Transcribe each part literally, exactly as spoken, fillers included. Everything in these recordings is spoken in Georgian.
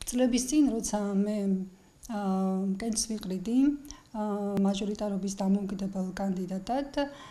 წლების წინ, როცა მე კენჭს ვიყრიდი მაჟორიტარობის დამოუკიდებელ კანდიდატად,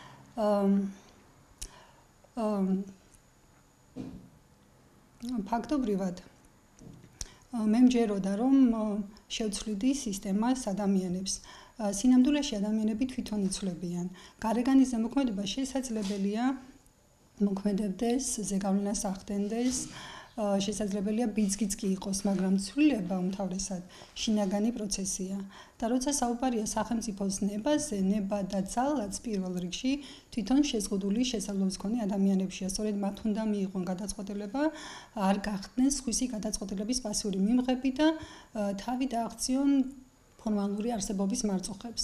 ფაქტობრივად მე მჯეროდა, რომ შევცვლიდი სისტემას ადამიანებს. სინამდვილეში ადამიანები თვითონ იცვლებიან. გარეგანის ზემოქმედება შესაძლებელია მოქმედებდეს, ზეგავლენას ახდენდეს, შესაძლებელია ბიძგიც კი იყოს, მაგრამ ცვლილება უმთავრესად შინაგანი პროცესია. და როცა საუბარია სახელმწიფოს ნებაზე, ნება და ძალაც პირველ რიგში თვითონ შეზღუდული შესაძლებლობის მქონე ადამიანებშია. სწორედ მათ უნდა მიიღონ გადაწყვეტილება, არ გახდნენ სხვისი გადაწყვეტილების პასიური მიმღები და თავი დააღწიონ ფორმალური არსებობის მარწუხებს.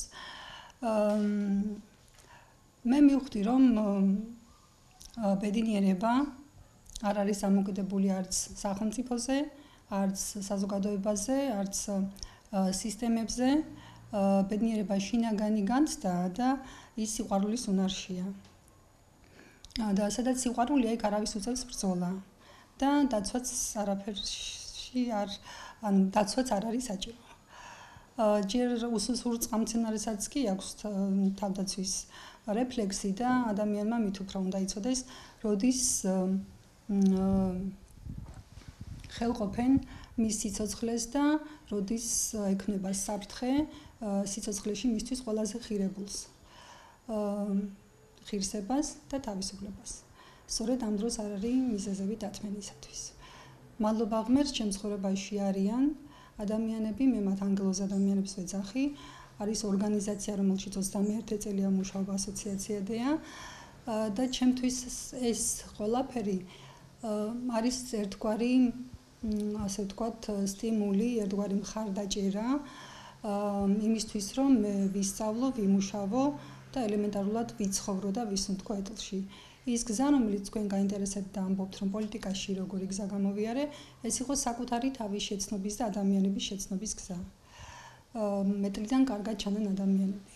მე მივხვდი, რომ ბედნიერება არ არის დამოკიდებული არც სახელმწიფოზე, არც საზოგადოებაზე, არც სისტემებზე. ბედნიერება შინაგანი განცდა და ის სიყვარულის უნარშია. და სადაც სიყვარულია, იქ არავის უწევს ბრძოლა და დაცვაც არაფერში არ, ან დაცვაც არ არის საჭირო. ჯერ უსუსურ წყამცენარესაც კი აქვს თავდაცვის რეფლექსი და ადამიანმა მით უფრო უნდა იცოდეს, როდის ხელყოფენ მის სიცოცხლეს და როდის ექნება საფრთხე სიცოცხლეში მისთვის ყველაზე ხირებულს, ღირსებას და თავისუფლებას. სწორედ ამ დროს არ არის მიზეზები დათმენისათვის. მადლობა ღმერთს, ჩემს ცხოვრებაში არიან ადამიანები, მე მათ ანგელოზ ადამიანებს ვეძახი, არის ორგანიზაცია, რომელშიც ოცდამეერთე წელია მუშაობა ასოციაციადია და ჩემთვის ეს ყველაფერი არის ერთგვარი, ასე ვთქვათ, სტიმული, ერთგვარი მხარდაჭერა იმისთვის, რომ მე ვისწავლო, ვიმუშავო და ელემენტარულად ვიცხოვრო და ვისუნთქო ეტლში. ის გზა, რომელიც თქვენ გაინტერესებთ და ამბობთ, რომ პოლიტიკაში როგორი გზა გამოვიარე, ეს იყო საკუთარი თავის შეცნობის და ადამიანების შეცნობის გზა. მეტლიდან კარგად ჩანენ ადამიანები.